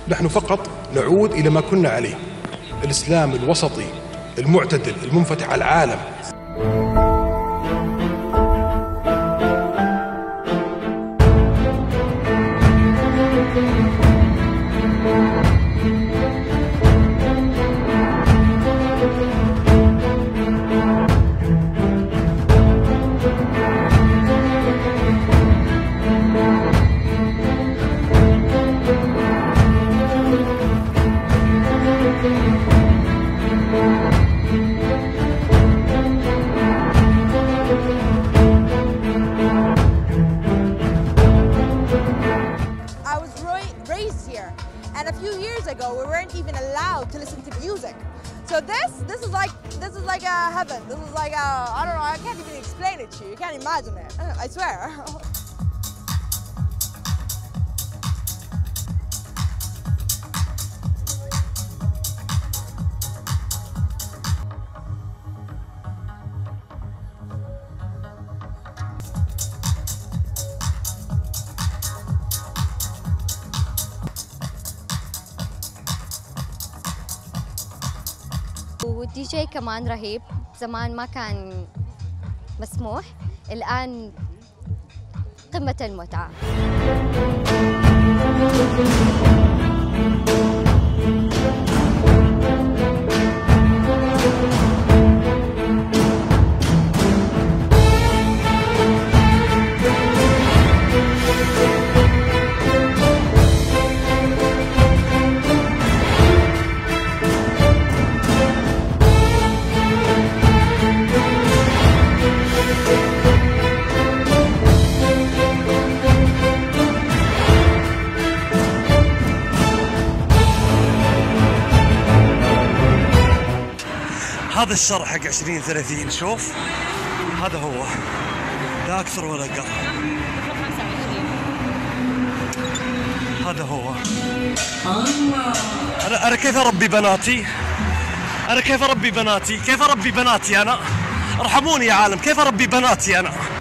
نحن فقط نعود إلى ما كنا عليه، الإسلام الوسطي المعتدل المنفتح على العالم. So this is like a heaven. This is like a, I don't know, I can't even explain it to you. You can't imagine it. I swear. والدي جي كمان رهيب، زمان ما كان مسموح، الآن قمة المتعة. هذا الشرح حق 2030 شوف هذا هو لا أكثر ولا أقل. هذا هو. أنا كيف أربي بناتي؟ أنا كيف أربي بناتي؟ كيف أربي بناتي أنا؟ ارحموني يا عالم، كيف أربي بناتي أنا؟